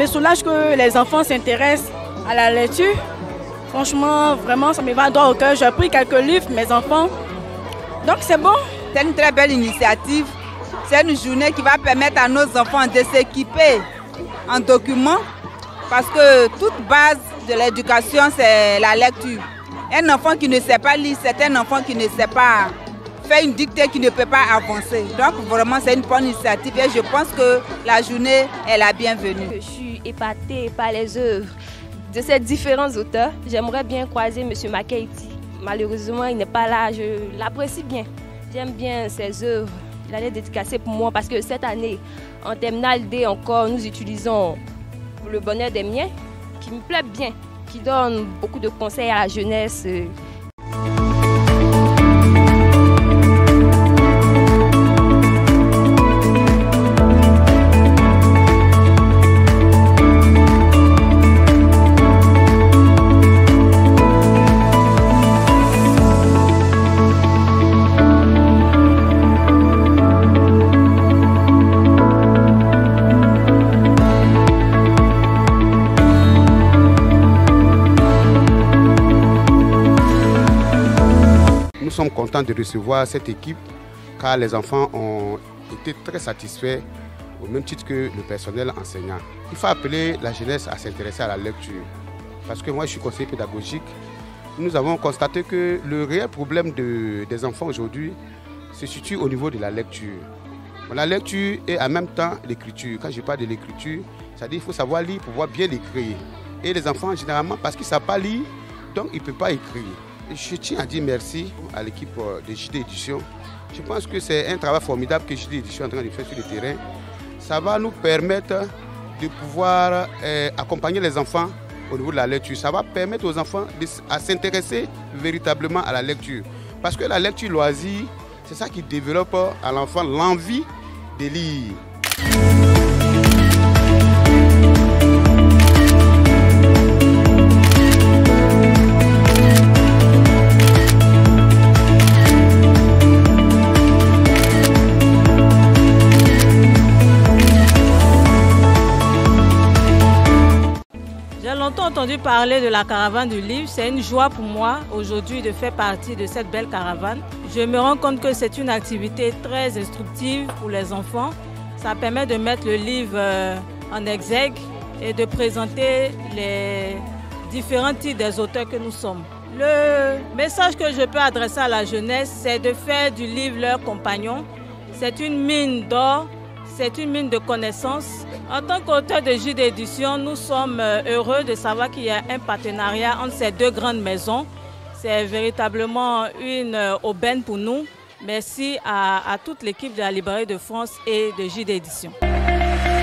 soulage que les enfants s'intéressent à la lecture. Franchement, vraiment, ça me va droit au cœur. J'ai pris quelques livres, mes enfants. Donc c'est bon. C'est une très belle initiative. C'est une journée qui va permettre à nos enfants de s'équiper en documents. Parce que toute base de l'éducation, c'est la lecture. Un enfant qui ne sait pas lire, c'est un enfant qui ne sait pas faire une dictée, qui ne peut pas avancer. Donc vraiment, c'est une bonne initiative et je pense que la journée est la bienvenue. Je suis épatée par les œuvres de ces différents auteurs. J'aimerais bien croiser M. Makeiti. Malheureusement, il n'est pas là. Je l'apprécie bien. J'aime bien ses œuvres. Il a l'air dédicacé pour moi parce que cette année, en terminale D encore, nous utilisons Le bonheur des miens, qui me plaît bien, qui donne beaucoup de conseils à la jeunesse. Nous sommes contents de recevoir cette équipe car les enfants ont été très satisfaits au même titre que le personnel enseignant. Il faut appeler la jeunesse à s'intéresser à la lecture parce que moi je suis conseiller pédagogique. Nous avons constaté que le réel problème des enfants aujourd'hui se situe au niveau de la lecture. La lecture et en même temps l'écriture. Quand je parle de l'écriture, c'est-à-dire qu'il faut savoir lire pour pouvoir bien écrire. Et les enfants généralement parce qu'ils ne savent pas lire, donc ils ne peuvent pas écrire. Je tiens à dire merci à l'équipe de JD Édition. Je pense que c'est un travail formidable que JD Édition est en train de faire sur le terrain. Ça va nous permettre de pouvoir accompagner les enfants au niveau de la lecture. Ça va permettre aux enfants de s'intéresser véritablement à la lecture. Parce que la lecture loisir, c'est ça qui développe à l'enfant l'envie de lire. J'ai longtemps entendu parler de la caravane du livre. C'est une joie pour moi aujourd'hui de faire partie de cette belle caravane. Je me rends compte que c'est une activité très instructive pour les enfants. Ça permet de mettre le livre en exergue et de présenter les différents titres des auteurs que nous sommes. Le message que je peux adresser à la jeunesse, c'est de faire du livre leur compagnon. C'est une mine d'or. C'est une mine de connaissances. En tant qu'auteur de JD Édition, nous sommes heureux de savoir qu'il y a un partenariat entre ces deux grandes maisons. C'est véritablement une aubaine pour nous. Merci à toute l'équipe de la Librairie de France et de JD Édition.